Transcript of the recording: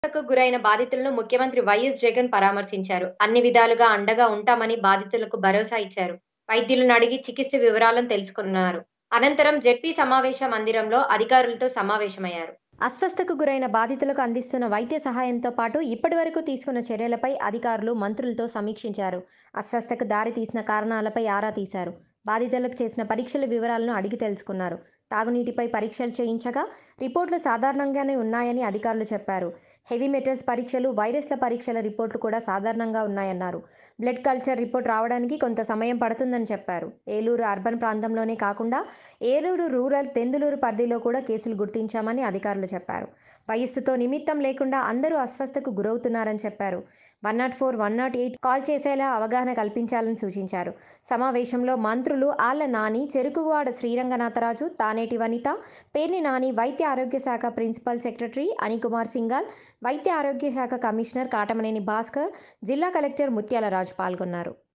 కు గురైన బాధితులను ముఖ్యమంత్రి వైఎస్ జగన్ పరామర్శించారు. అన్ని విధాలుగా అండగా ఉంటామని బాధితులకు భరోసా ఇచ్చారు. వైద్యులను అడిగి చికిత్స వివరాలను తెలుసుకున్నారు. అనంతరం జెడ్పీ సమావేశ మందిరంలో అధికారులతో సమావేశమయ్యారు. అస్వస్థకు గురైన బాధితులకు అందిస్తున్న వైద్య సహాయంతో పాటు ఇప్పటివరకు తీసుకున్న చర్యలపై అధికారులు మంత్రులతో సమీక్షించారు. అస్వస్థకు దారి తీసిన కారణాలపై ఆరా తీశారు. బాధితులకు చేసిన పరీక్షల వివరాలను అడిగి తెలుసుకున్నారు. తాగునీటిపై పరీక్షలు చేయించగా రిపోర్టులు సాధారణంగానే ఉన్నాయని అధికారులు చెప్పారు. హెవీ మెటల్స్ పరీక్షలు, వైరస్ల పరీక్షల రిపోర్టులు కూడా సాధారణంగా ఉన్నాయన్నారు. బ్లడ్ కల్చర్ రిపోర్ట్ రావడానికి కొంత సమయం పడుతుందని చెప్పారు. ఏలూరు అర్బన్ ప్రాంతంలోనే కాకుండా ఏలూరు రూరల్, తెందులూరు పరిధిలో కూడా కేసులు గుర్తించామని అధికారులు చెప్పారు. వయస్సుతో నిమిత్తం లేకుండా అందరూ అస్వస్థకు గురవుతున్నారని చెప్పారు. 104, 108 కాల్ చేసేలా అవగాహన కల్పించాలని సూచించారు. సమావేశంలో మంత్రులు ఆళ్ల నాని, చెరుకువాడ శ్రీరంగనాథరాజు, తానేటి వనిత, పేర్ని నాని, వైద్య ఆరోగ్య శాఖ ప్రిన్సిపల్ సెక్రటరీ అనికుమార్ సింగాల్, వైద్య ఆరోగ్య శాఖ కమిషనర్ కాటమనేని భాస్కర్, జిల్లా కలెక్టర్ ముత్యాలరాజు పాల్గొన్నారు.